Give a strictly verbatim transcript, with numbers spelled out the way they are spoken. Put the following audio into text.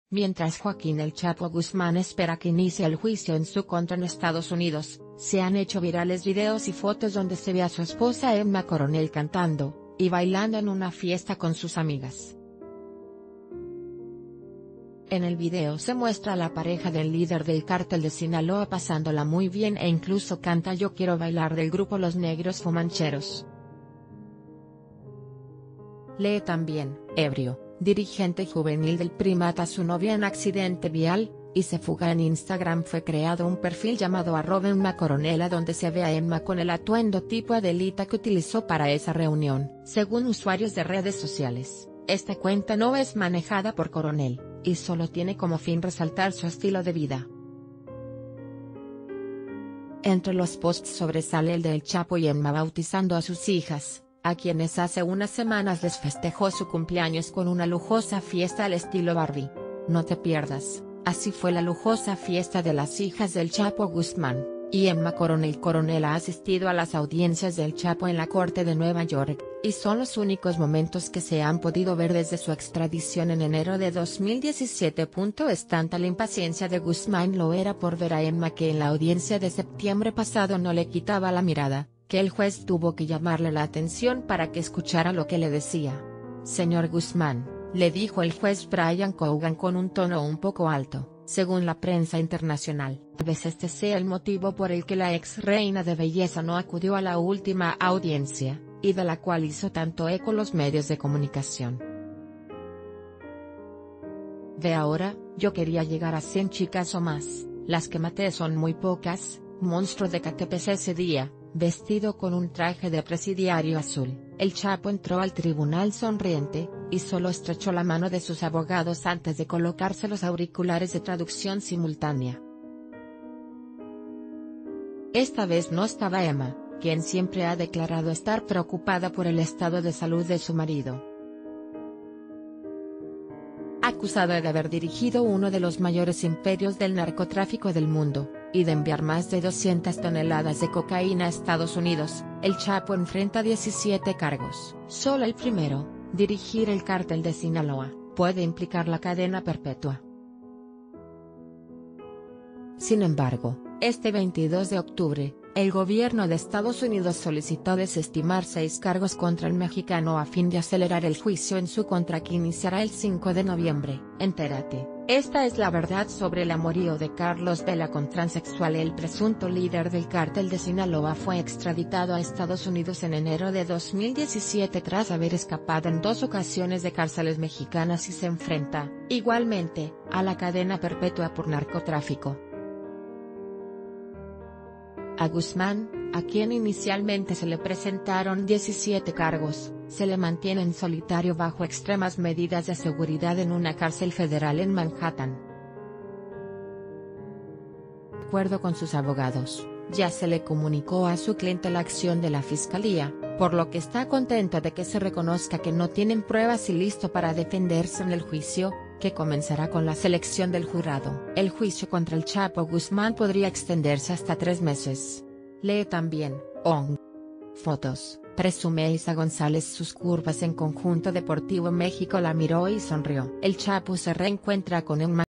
Mientras Joaquín El Chapo Guzmán espera que inicie el juicio en su contra en Estados Unidos, se han hecho virales videos y fotos donde se ve a su esposa Emma Coronel cantando y bailando en una fiesta con sus amigas. En el video se muestra a la pareja del líder del cártel de Sinaloa pasándola muy bien e incluso canta Yo Quiero Bailar del grupo Los Negros Fumancheros. Lee también, ebrio, dirigente juvenil del P R I mata a su novia en accidente vial, y se fuga. En Instagram fue creado un perfil llamado arroba Emma Coronel donde se ve a Emma con el atuendo tipo Adelita que utilizó para esa reunión. Según usuarios de redes sociales, esta cuenta no es manejada por Coronel, y solo tiene como fin resaltar su estilo de vida. Entre los posts sobresale el de El Chapo y Emma bautizando a sus hijas, a quienes hace unas semanas les festejó su cumpleaños con una lujosa fiesta al estilo Barbie. No te pierdas, así fue la lujosa fiesta de las hijas del Chapo Guzmán, y Emma Coronel Coronel ha asistido a las audiencias del Chapo en la corte de Nueva York, y son los únicos momentos que se han podido ver desde su extradición en enero de dos mil diecisiete. Es tanta la impaciencia de Guzmán lo era por ver a Emma que en la audiencia de septiembre pasado no le quitaba la mirada, que el juez tuvo que llamarle la atención para que escuchara lo que le decía. Señor Guzmán, le dijo el juez Brian Cogan con un tono un poco alto, según la prensa internacional. Tal vez este sea el motivo por el que la ex reina de belleza no acudió a la última audiencia, y de la cual hizo tanto eco los medios de comunicación. De ahora, yo quería llegar a cien chicas o más, las que maté son muy pocas, monstruo de Catepec. Ese día, vestido con un traje de presidiario azul, el Chapo entró al tribunal sonriente, y solo estrechó la mano de sus abogados antes de colocarse los auriculares de traducción simultánea. Esta vez no estaba Emma, quien siempre ha declarado estar preocupada por el estado de salud de su marido. Acusada de haber dirigido uno de los mayores imperios del narcotráfico del mundo, y de enviar más de doscientas toneladas de cocaína a Estados Unidos, el Chapo enfrenta diecisiete cargos. Solo el primero, dirigir el cártel de Sinaloa, puede implicar la cadena perpetua. Sin embargo, este veintidós de octubre, el gobierno de Estados Unidos solicitó desestimar seis cargos contra el mexicano a fin de acelerar el juicio en su contra que iniciará el cinco de noviembre. Entérate, esta es la verdad sobre el amorío de Carlos Vela con transexual. El presunto líder del cártel de Sinaloa fue extraditado a Estados Unidos en enero de dos mil diecisiete tras haber escapado en dos ocasiones de cárceles mexicanas y se enfrenta, igualmente, a la cadena perpetua por narcotráfico. A Guzmán, a quien inicialmente se le presentaron diecisiete cargos, se le mantiene en solitario bajo extremas medidas de seguridad en una cárcel federal en Manhattan. De acuerdo con sus abogados, ya se le comunicó a su cliente la acción de la fiscalía, por lo que está contenta de que se reconozca que no tienen pruebas y listo para defenderse en el juicio, que comenzará con la selección del jurado. El juicio contra el Chapo Guzmán podría extenderse hasta tres meses. Lee también, O N G. Fotos, presume Isa González sus curvas en Conjunto Deportivo México la miró y sonrió. El Chapo se reencuentra con Emma